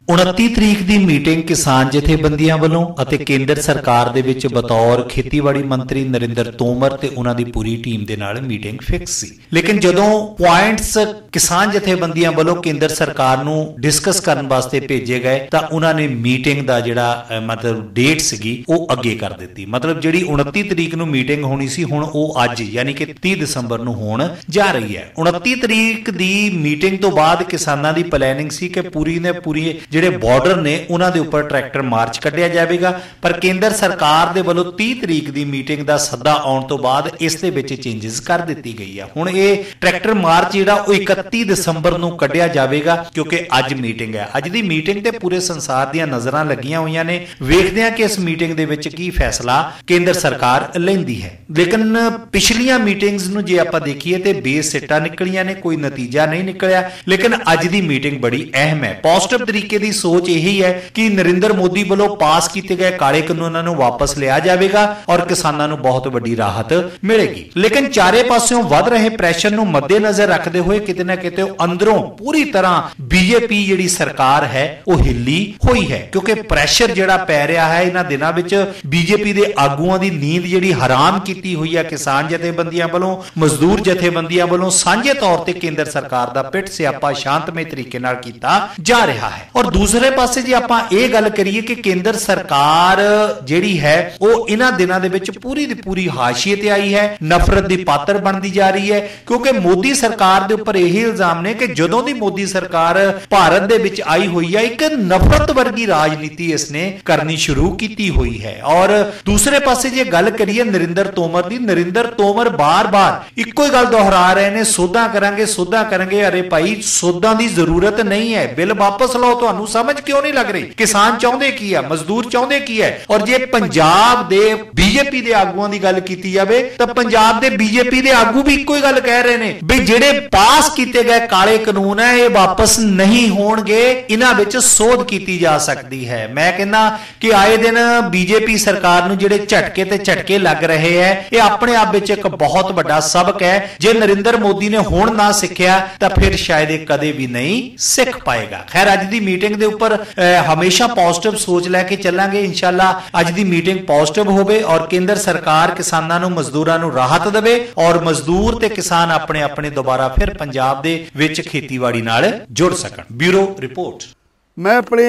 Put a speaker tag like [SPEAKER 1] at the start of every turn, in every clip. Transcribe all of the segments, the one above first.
[SPEAKER 1] 29 ਤਰੀਕ ਦੀ ਮੀਟਿੰਗ ਕਿਸਾਨ ਜਥੇਬੰਦੀਆਂ ਵੱਲੋਂ ਅਤੇ ਕੇਂਦਰ ਸਰਕਾਰ ਦੇ ਵਿੱਚ ਬਤੌਰ ਖੇਤੀਬਾੜੀ ਮੰਤਰੀ ਨਰਿੰਦਰ ਤੋਮਰ ਤੇ ਉਹਨਾਂ ਦੀ ਪੂਰੀ ਟੀਮ ਦੇ ਨਾਲ ਮੀਟਿੰਗ ਫਿਕਸ ਸੀ। ਲੇਕਿਨ ਜਦੋਂ ਪੁਆਇੰਟਸ ਕਿਸਾਨ ਜਥੇਬੰਦੀਆਂ ਵੱਲੋਂ ਕੇਂਦਰ ਸਰਕਾਰ ਨੂੰ ਡਿਸਕਸ ਕਰਨ ਵਾਸਤੇ ਭੇਜੇ ਗਏ ਤਾਂ ਉਹਨਾਂ ਨੇ ਮੀਟਿੰਗ ਦਾ ਜਿਹੜਾ ਮਤਲਬ ਡੇਟ ਸੀਗੀ ਉਹ ਅੱਗੇ ਕਰ ਦਿੱਤੀ। ਮਤਲਬ ਜਿਹੜੀ 29 ਤਰੀਕ ਨੂੰ ਮੀਟਿੰਗ ਹੋਣੀ ਸੀ ਹੁਣ ਉਹ ਅੱਜ ਯਾਨੀ ਕਿ 30 ਦਸੰਬਰ ਨੂੰ ਹੋਣ ਜਾ ਰਹੀ ਹੈ। 29 ਤਰੀਕ ਦੀ ਮੀਟਿੰਗ ਤੋਂ ਬਾਅਦ ਕਿਸਾਨਾਂ ਦੀ ਪਲੈਨਿੰਗ ਸੀ ਕਿ ਪੂਰੀ ਜਿਹੜੇ ਬਾਰਡਰ ਨੇ ਉਹਨਾਂ ਦੇ ਉੱਪਰ ਟਰੈਕਟਰ ਮਾਰਚ ਕੱਢਿਆ ਜਾਵੇਗਾ, ਪਰ ਕੇਂਦਰ ਸਰਕਾਰ ਦੇ ਵੱਲੋਂ 30 ਤਰੀਕ ਦੀ ਮੀਟਿੰਗ ਦਾ ਸੱਦਾ ਆਉਣ ਤੋਂ ਬਾਅਦ ਇਸ ਦੇ ਵਿੱਚ ਚੇਂਜਸ ਕਰ ਦਿੱਤੀ ਗਈ ਹੈ। ਹੁਣ ਇਹ ਟਰੈਕਟਰ ਮਾਰਚ ਜਿਹੜਾ ਉਹ 31 ਦਸੰਬਰ ਨੂੰ ਕੱਢਿਆ ਜਾਵੇਗਾ ਕਿਉਂਕਿ ਅੱਜ ਮੀਟਿੰਗ ਹੈ। ਅੱਜ ਦੀ ਮੀਟਿੰਗ ਤੇ ਪੂਰੇ ਸੰਸਾਰ ਦੀਆਂ ਨਜ਼ਰਾਂ ਲੱਗੀਆਂ ਹੋਈਆਂ ਨੇ। ਵੇਖਦੇ ਹਾਂ ਕਿ ਇਸ ਮੀਟਿੰਗ ਦੇ ਵਿੱਚ ਕੀ ਫੈਸਲਾ ਕੇਂਦਰ ਸਰਕਾਰ ਲੈਂਦੀ ਹੈ। ਲੇਕਿਨ ਪਿਛਲੀਆਂ ਮੀਟਿੰਗਸ ਨੂੰ ਜੇ ਆਪਾਂ ਦੇਖੀਏ ਤੇ ਬੇਸਿੱਟਾ ਨਿਕਲੀਆਂ ਨੇ, ਕੋਈ ਨਤੀਜਾ ਨਹੀਂ ਨਿਕਲਿਆ। ਲੇਕਿਨ ਅੱਜ ਦੀ ਮੀਟਿੰਗ ਬੜੀ ਅਹਿਮ ਹੈ। ਪੋਜ਼ਿਟਿਵ ਤਰੀਕੇ ਦੀ ਸੋਚ ਇਹੀ ਹੈ ਕਿ ਨਰਿੰਦਰ ਮੋਦੀ ਵੱਲੋਂ ਪਾਸ ਕੀਤੇ ਗਏ ਕਾਲੇ ਕਾਨੂੰਨਾਂ ਨੂੰ ਵਾਪਸ ਲਿਆ ਜਾਵੇਗਾ ਔਰ ਕਿਸਾਨਾਂ ਨੂੰ ਬਹੁਤ ਵੱਡੀ ਰਾਹਤ ਮਿਲੇਗੀ। ਲੇਕਿਨ ਚਾਰੇ ਪਾਸਿਓਂ ਵੱਧ ਰਹੇ ਪ੍ਰੈਸ਼ਰ ਨੂੰ ਮੱਦੇਨਜ਼ਰ ਰੱਖਦੇ ਹੋਏ ਕਿਤੇ ਨਾ ਕਿਤੇ ਅੰਦਰੋਂ ਪੂਰੀ ਤਰ੍ਹਾਂ ਬੀਜੇਪੀ ਜਿਹੜੀ ਸਰਕਾਰ ਹੈ ਉਹ ਹਿੱਲੀ ਹੋਈ ਹੈ, ਕਿਉਂਕਿ ਪ੍ਰੈਸ਼ਰ ਜਿਹੜਾ ਪੈ ਰਿਹਾ ਹੈ ਇਹਨਾਂ ਦਿਨਾਂ ਵਿੱਚ ਬੀਜੇਪੀ ਦੇ ਆਗੂਆਂ ਦੀ ਨੀਂਦ ਜਿਹੜੀ ਹਰਾਮ ਕੀਤੀ ਹੋਈ ਹੈ ਕਿਸਾਨ ਜਥੇਬੰਦੀਆਂ ਵੱਲੋਂ, ਮਜ਼ਦੂਰ ਜਥੇਬੰਦੀਆਂ ਵੱਲੋਂ ਸਾਂਝੇ ਤੌਰ ਤੇ ਕੇਂਦਰ ਸਰਕਾਰ ਦਾ ਪਿੱਟ ਸਿਆਪਾ ਸ਼ਾਂਤਮਈ ਤਰੀਕੇ ਨਾਲ ਕੀਤਾ ਜਾ ਰਿਹਾ ਹੈ। ਔਰ ਦੂਸਰੇ ਪਾਸੇ ਜੇ ਆਪਾਂ ਇਹ ਗੱਲ ਕਰੀਏ ਕਿ ਕੇਂਦਰ ਸਰਕਾਰ ਜਿਹੜੀ ਹੈ ਉਹ ਇਹਨਾਂ ਦਿਨਾਂ ਦੇ ਵਿੱਚ ਪੂਰੀ ਦੀ ਪੂਰੀ ਹਾਸ਼ੀਏ ਤੇ ਆਈ ਹੈ, ਨਫ਼ਰਤ ਦੀ ਪਾਤਰ ਬਣਦੀ ਜਾ ਰਹੀ ਹੈ, ਕਿਉਂਕਿ ਮੋਦੀ ਸਰਕਾਰ ਦੇ ਉੱਪਰ ਇਹ ਇਲਜ਼ਾਮ ਨੇ ਕਿ ਜਦੋਂ ਦੀ ਮੋਦੀ ਸਰਕਾਰ ਭਾਰਤ ਦੇ ਵਿੱਚ ਆਈ ਹੋਈ ਹੈ ਇੱਕ ਨਫ਼ਰਤ ਵਰਗੀ ਰਾਜਨੀਤੀ ਇਸਨੇ ਕਰਨੀ ਸ਼ੁਰੂ ਕੀਤੀ ਹੋਈ ਹੈ। ਔਰ ਦੂਸਰੇ ਪਾਸੇ ਜੇ ਗੱਲ ਕਰੀਏ ਨਰਿੰਦਰ ਤੋਮਰ ਦੀ, ਨਰਿੰਦਰ ਤੋਮਰ ਬਾਰ-ਬਾਰ ਇੱਕੋ ਹੀ ਗੱਲ ਦੁਹਰਾ ਰਹੇ ਨੇ, ਸੋਧਾਂ ਕਰਾਂਗੇ। ਅਰੇ ਭਾਈ ਸੋਧਾਂ ਦੀ ਜ਼ਰੂਰਤ ਨਹੀਂ ਹੈ, ਬਿੱਲ ਵਾਪਸ ਲਓ। ਤੁਹਾਨੂੰ ਸਮਝ ਕਿਉਂ ਨਹੀਂ ਲੱਗ ਰਹੀ? ਕਿਸਾਨ ਚਾਹੁੰਦੇ ਕੀ ਹੈ, ਮਜ਼ਦੂਰ ਚਾਹੁੰਦੇ ਕੀ ਹੈ? ਔਰ ਜੇ ਪੰਜਾਬ ਦੇ ਬੀਜੇਪੀ ਦੇ ਆਗੂਆਂ ਦੀ ਗੱਲ ਕੀਤੀ ਜਾਵੇ ਤਾਂ ਪੰਜਾਬ ਦੇ ਬੀਜੇਪੀ ਦੇ ਆਗੂ ਵੀ ਇੱਕੋ ਹੀ ਗੱਲ ਕਹਿ ਰਹੇ ਨੇ ਵੀ ਜਿਹੜੇ ਪਾਸ ਕੀਤੇ ਗਏ ਕਾਲੇ ਕਾਨੂੰਨ ਹੈ ਇਹ ਵਾਪਸ ਨਹੀਂ ਹੋਣਗੇ, ਇਹਨਾਂ ਵਿੱਚ ਸੋਧ ਕੀਤੀ ਜਾ ਸਕਦੀ ਹੈ। ਮੈਂ ਕਹਿੰਦਾ ਕਿ ਆਏ ਦਿਨ ਬੀਜੇਪੀ ਸਰਕਾਰ ਨੂੰ ਜਿਹੜੇ ਝਟਕੇ ਤੇ ਝਟਕੇ ਲੱਗ ਰਹੇ ਹੈ ਇਹ ਆਪਣੇ ਆਪ ਵਿੱਚ ਇੱਕ ਬਹੁਤ ਵੱਡਾ ਸਬਕ ਹੈ। ਜੇ ਨਰਿੰਦਰ ਮੋਦੀ ਨੇ ਹੁਣ ਨਾ ਸਿੱਖਿਆ ਤਾਂ ਫਿਰ ਸ਼ਾਇਦ ਇਹ ਕਦੇ ਵੀ ਨਹੀਂ ਸਿੱਖ ਪਾਏਗਾ। ਖੈਰ ਅੱਜ ਦੀ ਮੀਟਿੰਗ ਦੇ ਉੱਪਰ ਹਮੇਸ਼ਾ ਪੋਜ਼ਿਟਿਵ ਸੋਚ ਲੈ ਕੇ ਚੱਲਾਂਗੇ। ਇਨਸ਼ਾਅੱਲਾ ਅੱਜ ਦੀ ਮੀਟਿੰਗ ਪੋਜ਼ਿਟਿਵ ਹੋਵੇ ਔਰ ਕੇਂਦਰ ਸਰਕਾਰ ਕਿਸਾਨਾਂ ਨੂੰ, ਮਜ਼ਦੂਰਾਂ ਨੂੰ ਰਾਹਤ ਦੇਵੇ ਔਰ ਮਜ਼ਦੂਰ ਤੇ ਕਿਸਾਨ ਆਪਣੇ ਆਪਣੇ ਦੁਬਾਰਾ ਫਿਰ ਪੰਜਾਬ ਦੇ ਵਿੱਚ ਖੇਤੀਬਾੜੀ ਨਾਲ ਜੁੜ ਸਕਣ। Bureau report.
[SPEAKER 2] ਮੈਂ ਆਪਣੇ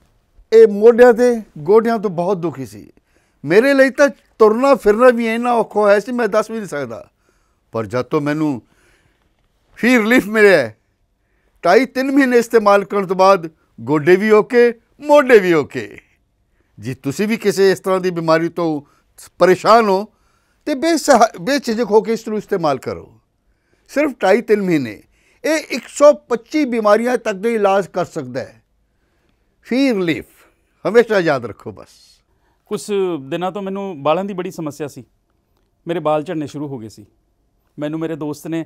[SPEAKER 2] ਇਹ ਮੋਢਿਆਂ ਤੇ ਗੋਡਿਆਂ ਤੋਂ ਬਹੁਤ ਦੁਖੀ ਸੀ। ਮੇਰੇ ਲਈ ਤਾਂ ਤੁਰਨਾ ਫਿਰਨਾ ਵੀ ਇੰਨਾ ਔਖਾ ਹੋਇਆ ਸੀ ਮੈਂ ਦੱਸ ਵੀ ਨਹੀਂ ਸਕਦਾ। ਪਰ ਜਦ ਤੋਂ ਮੈਨੂੰ ਫੀ ਰਿਲੀਫ ਮਿਲਿਆ 2.5-3 ਮਹੀਨੇ ਇਸਤੇਮਾਲ ਕਰਨ ਤੋਂ ਬਾਅਦ ਗੋਡੇ ਵੀ ਓਕੇ, ਮੋਢੇ ਵੀ ਓਕੇ। ਜੇ ਤੁਸੀਂ ਵੀ ਕਿਸੇ ਇਸ ਤਰ੍ਹਾਂ ਦੀ ਬਿਮਾਰੀ ਤੋਂ ਪਰੇਸ਼ਾਨ ਹੋ तो बेझिझक होकर इसको इस्तेमाल करो। सिर्फ 2.5-3 महीने ये 125 बीमारियां तक का इलाज कर सकता है। फी रिलीफ हमेशा याद रखो। बस
[SPEAKER 3] कुछ दिनों तो मैनू बालों की बड़ी समस्या सी, मेरे बाल झड़ने शुरू हो गए सी। मैनू मेरे दोस्त ने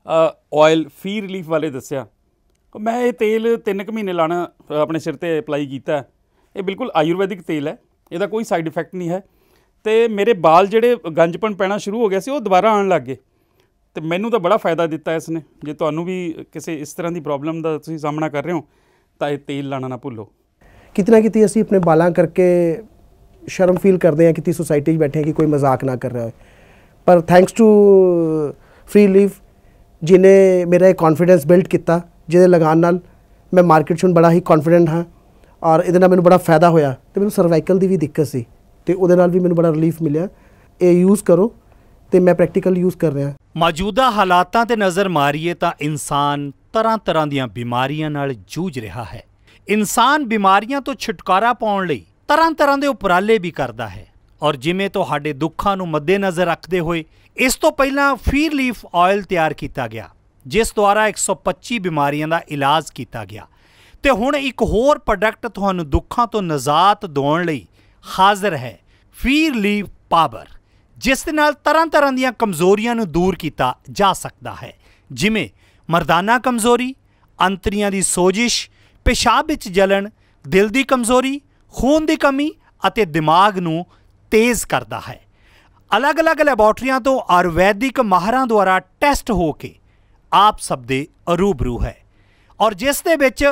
[SPEAKER 3] ऑयल फी रिलीफ वाले दसिया। मैं ये तेल 3 महीने लाना अपने सिर ते अप्लाई किया। ये बिल्कुल आयुर्वैदिक तेल है, इसका कोई साइड इफैक्ट नहीं है। तो मेरे बाल जिहड़े गंजपन पैना शुरू हो गया सी वो दोबारा आने लग गए। तो मैनू तो बड़ा फ़ायदा दिता इसने। जे तुहानू भी किसी इस तरह की प्रॉब्लम का तुसीं सामना कर रहे हो तो ये तेल लाना ना भुल्लो।
[SPEAKER 4] कितना कितनी असीं अपने बालां करके शर्म फील करते हैं कि सोसाइटी बैठे हैं कि कोई मजाक ना कर रहा है, पर थैंक्स टू फ्री रिलीफ जिन्हें मेरा कॉन्फिडेंस बिल्ड किया, जिहदे लगान नाल मैं मार्केट च बड़ा ही कॉन्फिडेंट हाँ और इहदे नाल मैनूं बड़ा फायदा होया। तो मैनूं सर्वाइकल की भी दिक्कत सी तो उहदे नाल भी मैनूं बड़ा रिलीफ मिलिया। ये यूज़ करो तो मैं प्रैक्टिकल यूज़ कर रहा।
[SPEAKER 1] मौजूदा हालातां ते नज़र मारीए तां इंसान तरह तरह दीआं बीमारियां नाल जूझ रहा है। इंसान बीमारियां तो छुटकारा पाउण लई तरह तरह दे उपराले भी करदा है और जिवें तुहाडे दुखां नूं मद्देनज़र रखदे होए इस तो पहलां फी रिलीफ ऑयल तैयार किया गया जिस द्वारा 125 बीमारियां दा इलाज किया गया। तो हुण एक होर प्रोडक्ट तुहानूं दुखां तो निजात दिवाउण लई हाजिर है, फी रिलीफ पावर, जिस दे नाल तरह तरह दीआं कमज़ोरियां नूं दूर किया जा सकता है, जिवें मर्दाना कमज़ोरी, अंतरियां दी सोजिश, पेशाब विच जलन, दिल दी कमज़ोरी, खून दी कमी अते दिमाग नूं तेज़ करता है। अलग अलग लैबोरेटरियां तो आयुर्वैदिक माहरां द्वारा टैसट हो के आप सब दे रूबरू है और जिस दे विच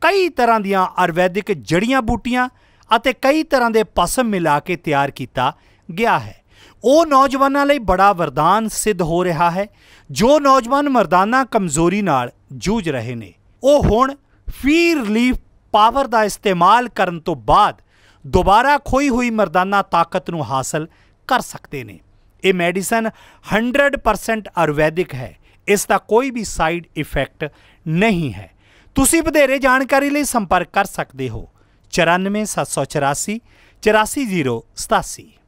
[SPEAKER 1] ਕਈ ਤਰ੍ਹਾਂ ਦੀਆਂ ਆਯੁਰਵੈਦਿਕ ਜੜੀਆਂ ਬੂਟੀਆਂ ਅਤੇ ਕਈ ਤਰ੍ਹਾਂ ਦੇ ਪਸਮ ਮਿਲਾ ਕੇ ਤਿਆਰ ਕੀਤਾ ਗਿਆ ਹੈ। ਉਹ ਨੌਜਵਾਨਾਂ ਲਈ ਬੜਾ ਵਰਦਾਨ ਸਿੱਧ ਹੋ ਰਿਹਾ ਹੈ। ਜੋ ਨੌਜਵਾਨ ਮਰਦਾਨਾ ਕਮਜ਼ੋਰੀ ਨਾਲ ਜੂਝ ਰਹੇ ਨੇ, ਉਹ ਹੁਣ ਫੀ ਰਿਲੀਫ ਪਾਵਰ ਦਾ ਇਸਤੇਮਾਲ ਕਰਨ ਤੋਂ ਬਾਅਦ ਦੁਬਾਰਾ ਖੋਈ ਹੋਈ ਮਰਦਾਨਾ ਤਾਕਤ ਨੂੰ ਹਾਸਲ ਕਰ ਸਕਦੇ ਨੇ। ਇਹ ਮੈਡੀਸਨ 100% ਆਯੁਰਵੈਦਿਕ ਹੈ। ਇਸ ਦਾ ਕੋਈ ਵੀ ਸਾਈਡ ਇਫੈਕਟ ਨਹੀਂ ਹੈ। ਤੁਸੀਂ ਵਧੇਰੇ ਜਾਣਕਾਰੀ ਲਈ ਸੰਪਰਕ ਕਰ ਸਕਦੇ ਹੋ 94 784 84087।